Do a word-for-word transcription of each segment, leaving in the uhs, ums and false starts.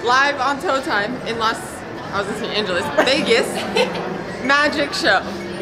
live on Toe Time in Los, I was gonna say Angeles, Vegas, magic show.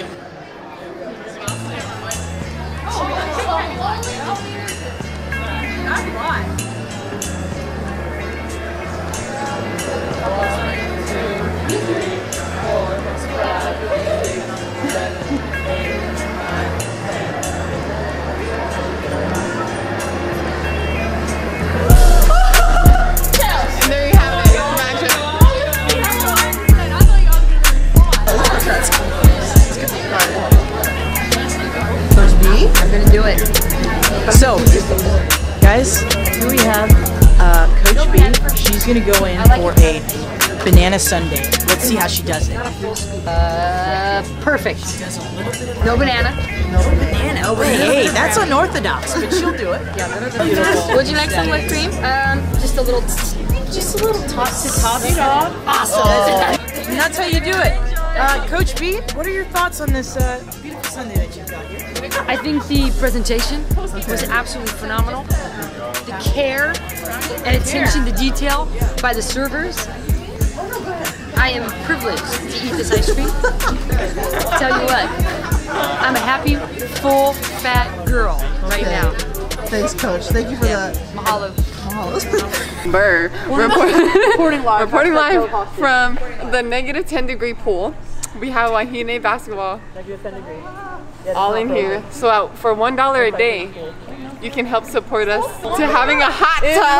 I'm gonna do it. So, guys, here we have uh, Coach B. She's gonna go in for a banana sundae. Let's see how she does it. Uh, perfect. No banana. No banana. Oh, hey, hey, that's unorthodox, but she'll do it. Yeah, would you like some whipped cream? Um, just a little, just a little top to top it off. Awesome. Oh. And that's how you do it. Uh, Coach B, what are your thoughts on this uh, beautiful sundae that you've got here? I think the presentation was absolutely phenomenal. The care and attention to detail by the servers. I am privileged to eat this ice cream. Tell you what, I'm a happy, full, fat girl right okay. now. Thanks, Coach. Thank you for yeah. that. Mahalo. Mahalo. Burr. Reporting live, reporting live from the negative ten degree pool. We have Wahine Basketball all in here. So uh, for one dollar a day, you can help support us to having a hot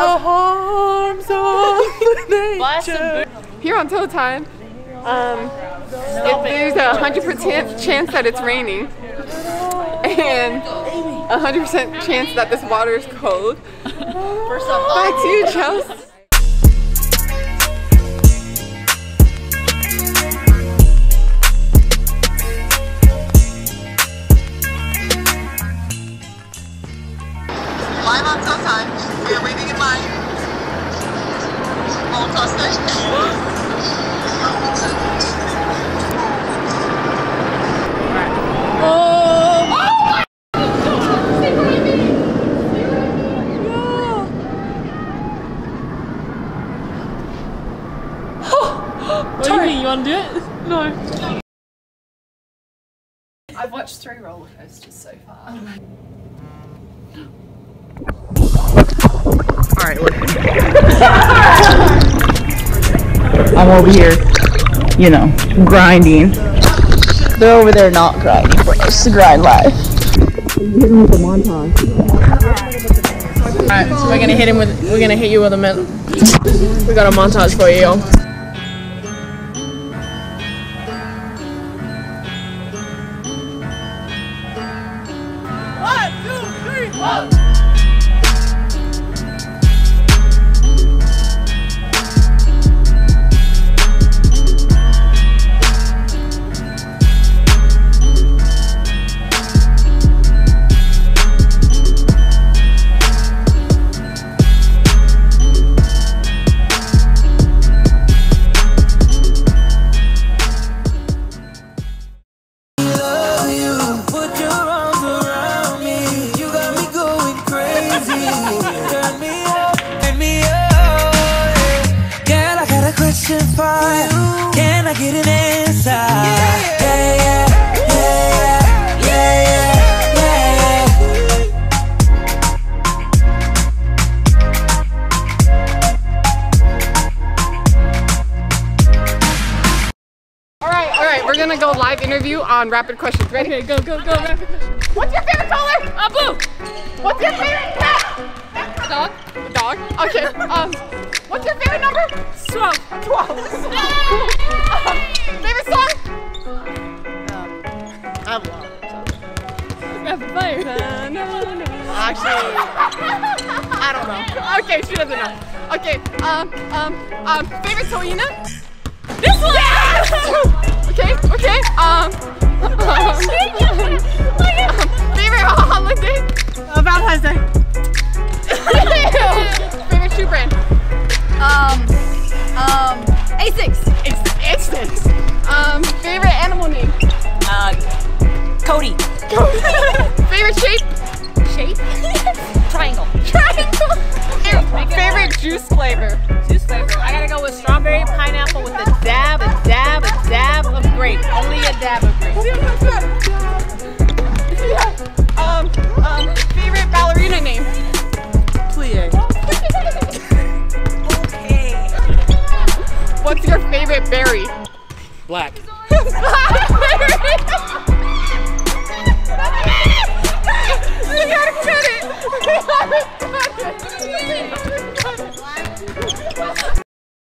tub here on Toe Time. Um, if there's a one hundred percent chance that it's raining and a one hundred percent chance that this water is cold. Back to you, Chelsea. Live on Toe Time. We are waiting in line. All across the Tony, you want to do it? No. I've watched three roller coasters so far. Alright, look. I'm over here, you know, grinding. They're over there not grinding, but it's the grind life. Hit him with a montage. Alright, so we're gonna hit him with we're gonna hit you with a minute. We got a montage for you, y'all. One, two, three, four. Can I get an answer? Yeah, yeah, yeah, yeah, yeah, yeah, yeah. All right, all right, we're gonna go live interview on rapid questions. Ready? Okay, go, go, go, rapid questions. What's your favorite color? Uh, blue. What's your favorite cat? A dog? A dog? Okay. Um, what's your favorite number? twelve. twelve. um, favorite song? Um, I have a lot. Rapid fire. Actually, I don't know. Okay, she doesn't know. Okay, um, um, um, favorite Selena? This one! Yes! Okay, okay, um, um, favorite holiday? Uh, Valentine's Day. Favorite shoe brand? Um, um, A six. It's, it's six. Um, favorite animal name? Uh, Cody. Favorite shape? Shape? Triangle. Triangle. Favorite, favorite juice flavor? Juice flavor. I gotta go with Black. We gotta cut it! We gotta cut it!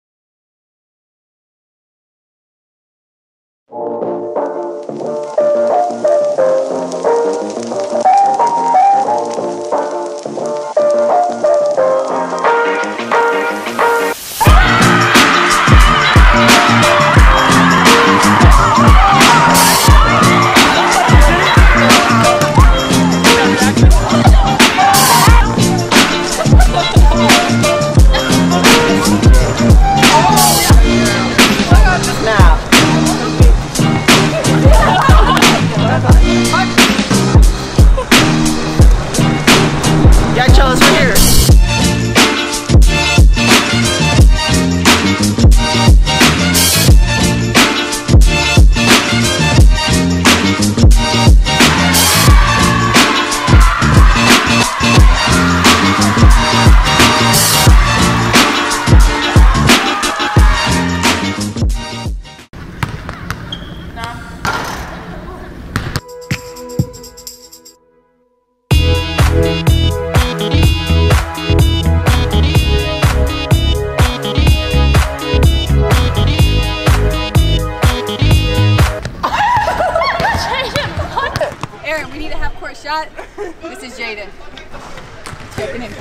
Shot. This is Jaden. Taking him.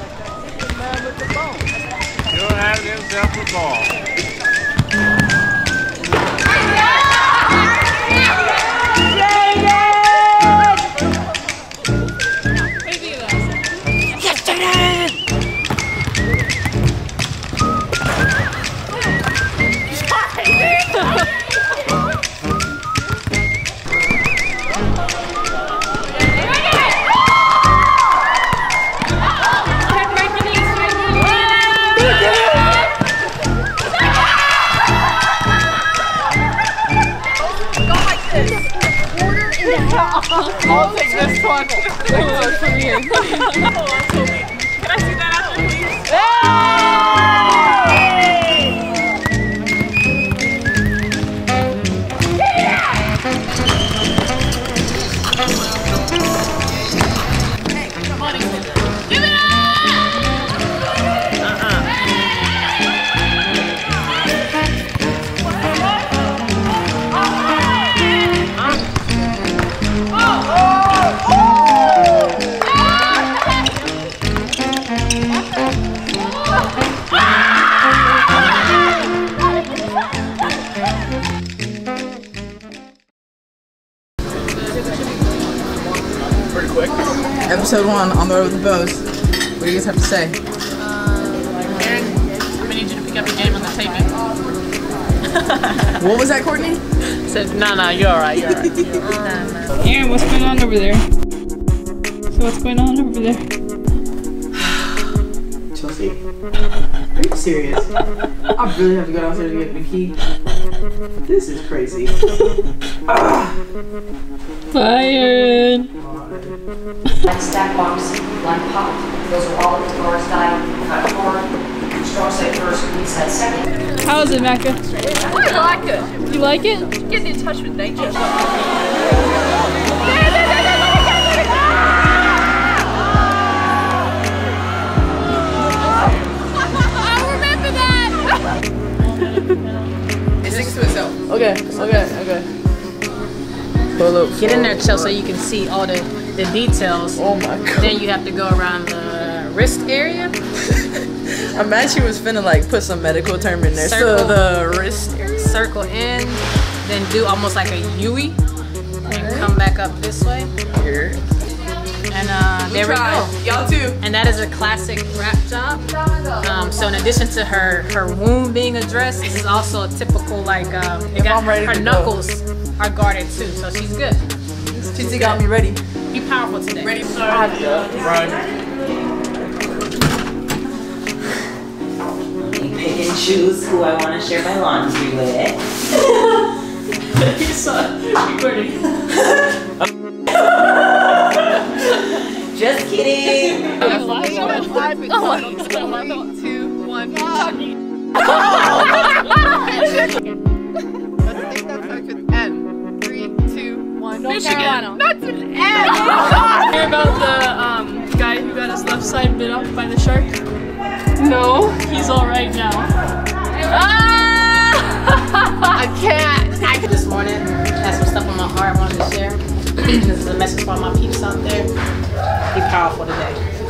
You don't have himself a ball. Yes, Jaden! I'll take this one. Take this from here. Can I see that apple, please? Hey, come on, give it up! Pretty quick. Episode one on the road with the bows. What do you guys have to say? Aaron, I'm gonna need you to pick up your game on the taping. What was that, Courtney? Said, no, no, you're alright, you're alright. You're all right. Aaron, what's going on over there? So what's going on over there? Chelsea, are you serious? I really have to go downstairs and get the key. This is crazy. Ah. Bye, Aaron. Black stack box, black pot. Those are all the bars died. Cut four. Strong side first, weak side second. How is it, Macca? I like it. You like it? Getting in touch with nature. It sticks to itself. Okay, okay, okay. Pull up. Get in there, Chelsea, so you can see all the, the details. Oh my god. Then you have to go around the wrist area. I meant she was finna like put some medical term in there. Circle. So the wrist area. Circle in, then do almost like a U-E. And come back up this way. Here. And uh, there we go. Y'all too. And that is a classic wrap job. Um, so in addition to her her wound being addressed, this is also a typical like um, it got, I'm ready her to knuckles are guarded too, so she's good. Chelsea got me ready. Be powerful today. Ready? Right. Pick and choose who I want to share my laundry with. You saw recording. Just kidding. Three, two, one. Michigan. That's an F. Hear about the um, guy who got his left side bit off by the shark? No. He's all right now. Ah! I can't. I This morning, had some stuff on my heart I wanted to share. This is a message for all my peeps out there. Be powerful today.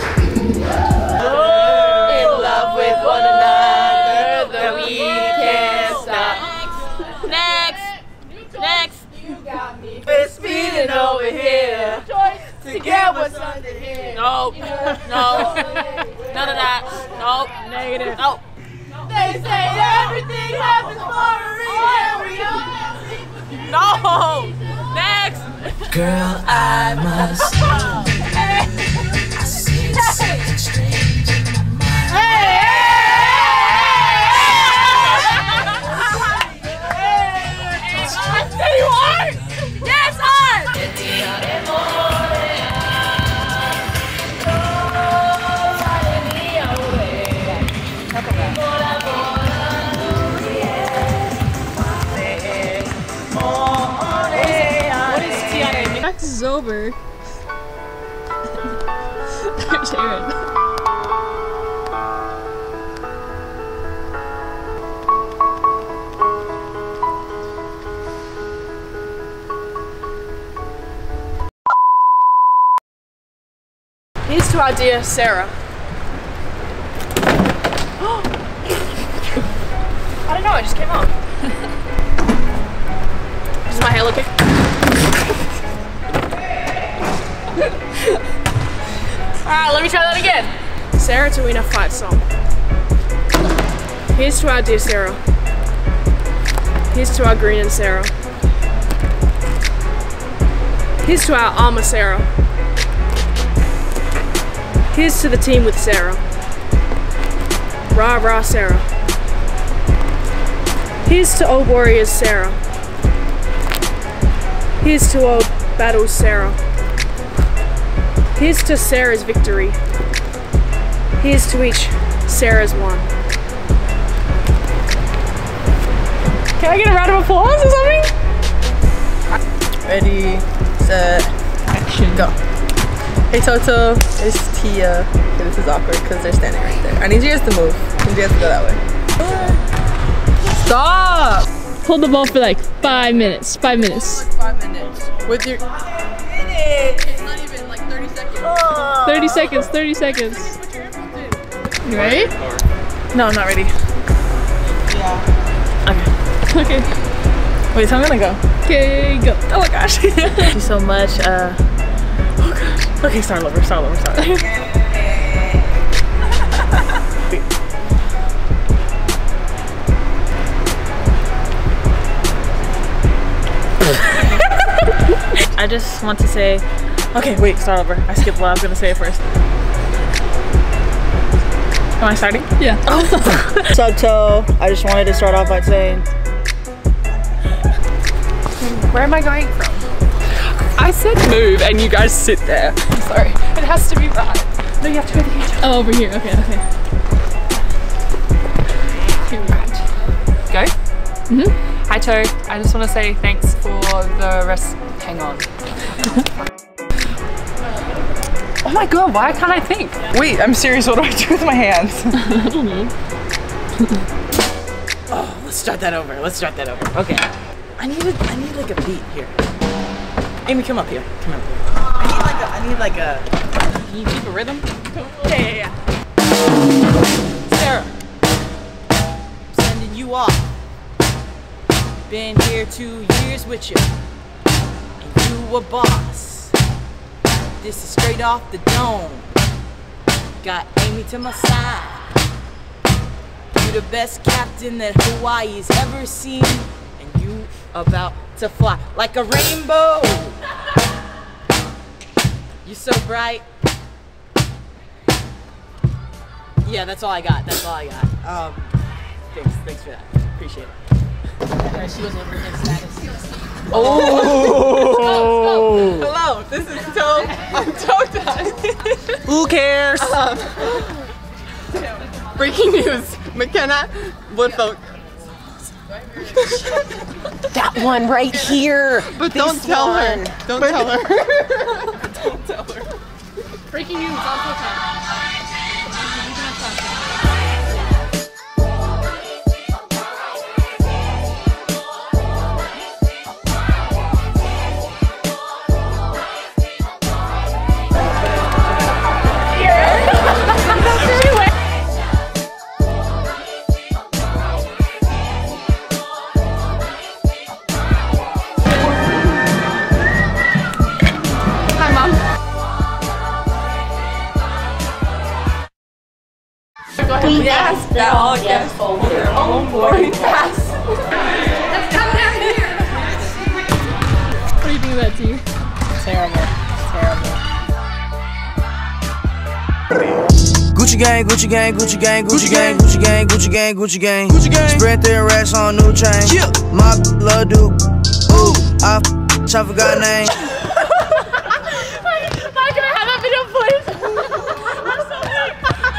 In love with one another, that we can't stop. Next. Next. We're speeding over here to get what's under here. Nope. No. None of that. Nope. Negative. Nope. They say everything happens for a reason. No. Next. Girl, I must know. I see something strange in my mind. Hey, you are? Yes, art. Practice is over. Sharon. Here's to our dear Sarah. I don't know, it just came out. Does my hair look okay? Alright, let me try that again. Sarah to win a fight song. Here's to our dear Sarah. Here's to our green and Sarah. Here's to our armor Sarah. Here's to the team with Sarah. Rah rah Sarah. Here's to old warriors Sarah. Here's to old battles Sarah. Here's to Sarah's victory. Here's to each Sarah's one. Can I get a round of applause or something? Ready, set, action, go. Hey Toto, it's Tia. Okay, this is awkward because they're standing right there. I need you guys to move. I need you guys to go that way. Stop! Hold the ball for like five minutes. Five minutes. Like five minutes. With your... It's not even like thirty seconds. thirty seconds, thirty seconds. You ready? No, I'm not ready. Yeah. Okay. Okay. Wait, so I'm gonna go. Okay, go. Oh my gosh. Thank you so much. Uh, oh gosh. Okay, start over, start over, start over. I just want to say, okay, wait, start over. I skipped what I was gonna say first. Am I starting? Yeah. What's up, Toe? I just wanted to start off by saying, Where am I going from? I said move and you guys sit there. I'm sorry. It has to be right. No, you have to go to the kitchen. Oh, over here. Okay, okay. Go? Mm-hmm. Hi, Toe. I just want to say thanks for the rest. Hang on. Oh my god, why can't I think? Wait, I'm serious. What do I do with my hands? I don't know. Oh, let's start that over. Let's start that over. Okay. I need a, I need like a beat here. Amy, come up here. Come up here. I need like a, I need like a, can you keep a rhythm? Yeah, yeah, yeah. Sarah, I'm sending you off. Been here two years with you, and you a boss. This is straight off the dome. Got Amy to my side. You the best captain that Hawaii's ever seen, and you about to fly like a rainbow. You so bright. Yeah, that's all I got. That's all I got. Um, thanks, thanks for that. Appreciate it. Uh, she wasn't for his status. Oh! Hello, this is Toe. I'm Toe Time. Who cares? Um, breaking news. McKenna Woodfolk That one right here. But this don't tell one. her. Don't but tell her. Don't tell her. Breaking news on Twitter. We ask that all guests hold their own boarding pass. Let's come down here. What do you think of that, T? Terrible. Terrible. Gucci gang, Gucci gang, Gucci gang, Gucci gang, Gucci gang, Gucci gang, Gucci gang, Gucci gang. Spread their racks on new chain. Yeah. My love do. Ooh, I f I forgot name. Why can I have that video, please? I'm so weak.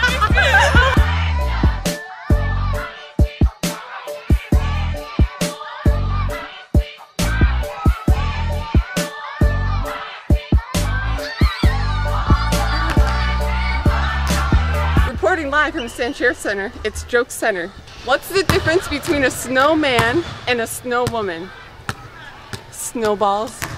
Reporting live from the Sancher Center, it's Joke Center. What's the difference between a snowman and a snow woman? Snowballs.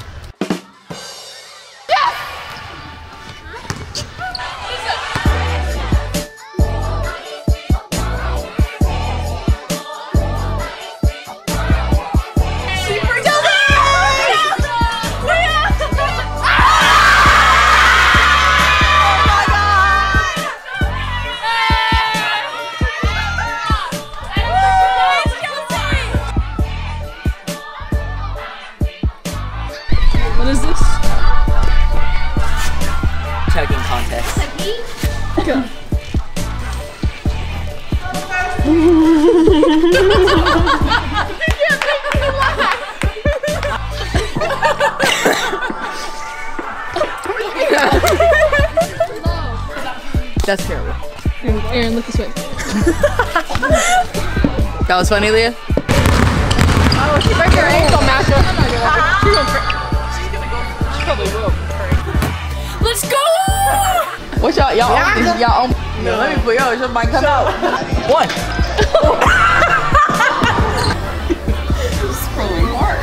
What is this? Chugging contest. Go. That's terrible. Aaron, look this way. That was funny, Leah? Oh, she break her ankle, Masha. She probably will. Let's go! What y'all, y'all own this? Y'all own. No, let me put yo, it might come out. One. It's really hard.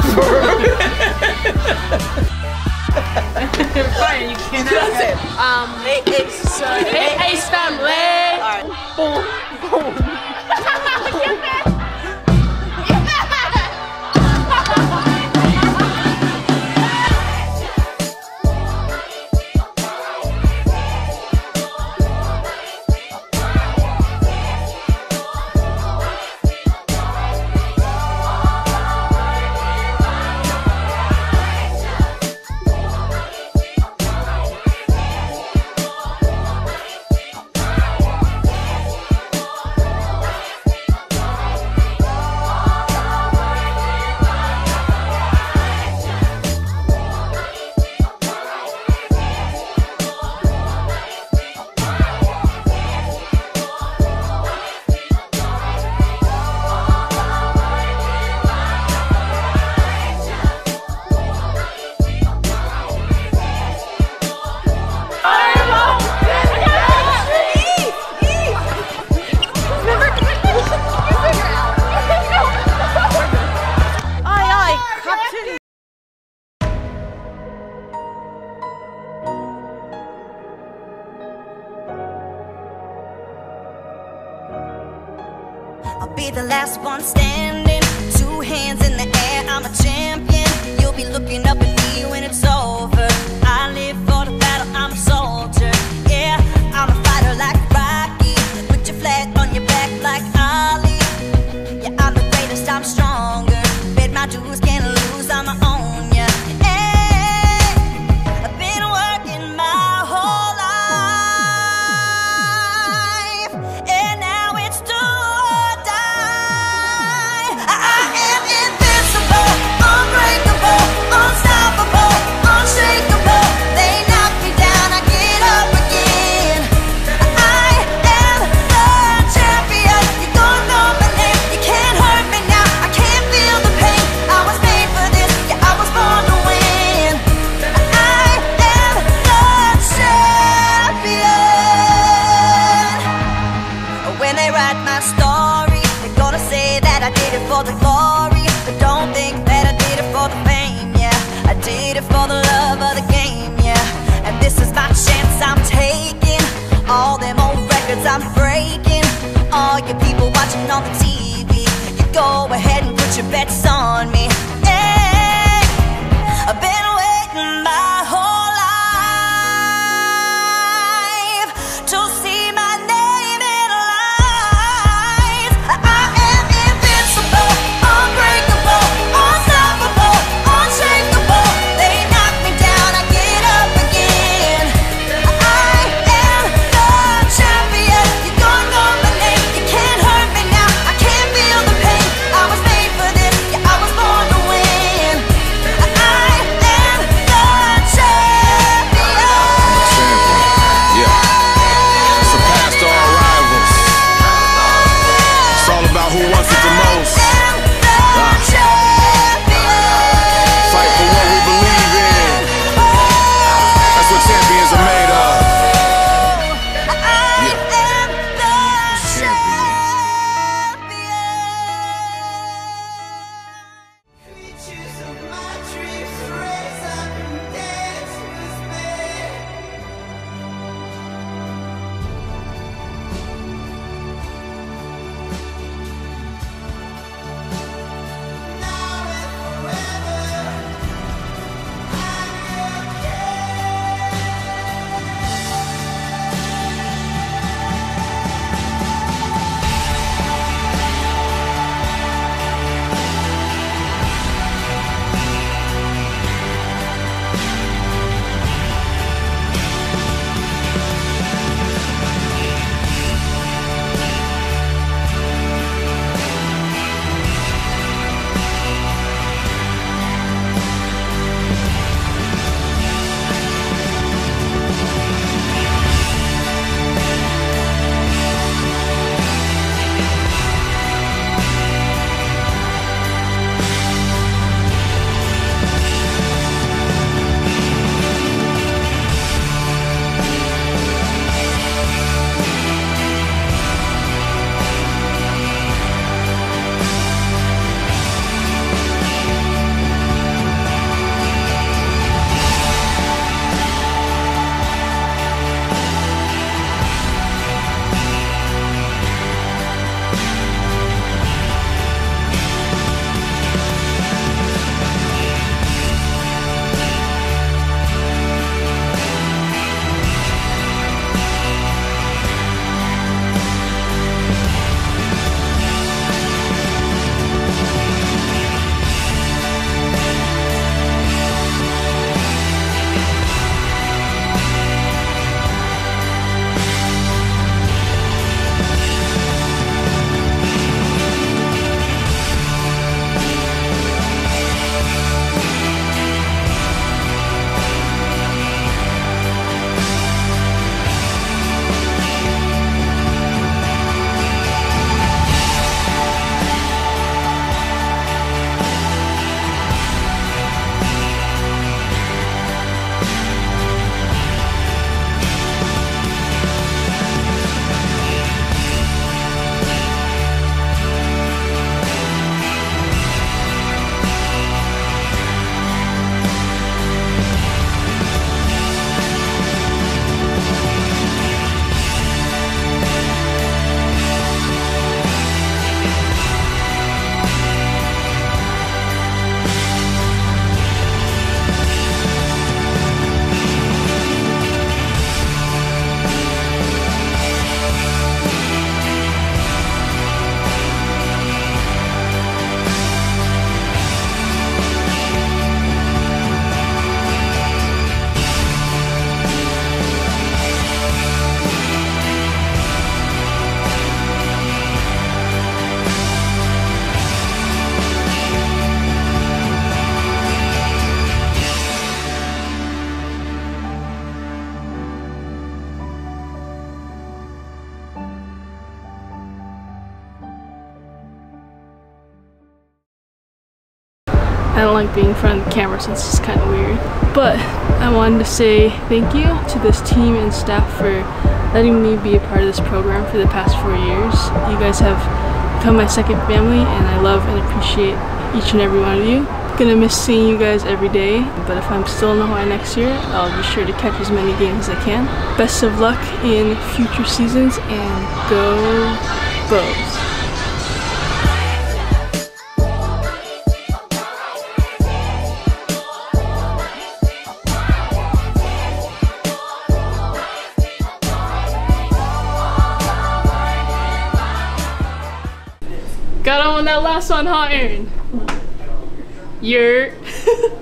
Fine, you cannot say it. Um, hey, Ace. Hey, Ace family. Alright. Boom. Boom. I'll be the last one standing, two hands in the air, I'm a champion. You'll be looking up at me when it's over. I live for the battle, I'm a soldier. Yeah, I'm a fighter like Rocky. Put your flag on your back like Ali. Yeah, I'm the greatest, I'm stronger. Bet my dues, can't lose, I'm my own, yeah. Hey, I've been working my whole life, and now it's done. Unstoppable. records I'm breaking. All you people watching on the T V, you go ahead and put your bets on me. Hey, I've been waiting my whole life to see my name in lights. I am invincible, unbreakable, unstoppable, unshakable. They knock me down, I get up again. I am the champion. You don't know my name, you can't hurt me now. I can't feel the pain. I was made for this, yeah, I was born to win. I am the champion. Yeah. Surpassed all rivals. It's all about who wants it the most. Ah. Fight for what we believe in. That's what champions are made of. Yeah. Champion. I don't like being in front of the camera, so it's just kind of weird. But I wanted to say thank you to this team and staff for letting me be a part of this program for the past four years. You guys have become my second family, and I love and appreciate each and every one of you. Gonna miss seeing you guys every day, but if I'm still in Hawaii next year, I'll be sure to catch as many games as I can. Best of luck in future seasons, and go Bows. Got on that last one, huh, Aaron? Yurt.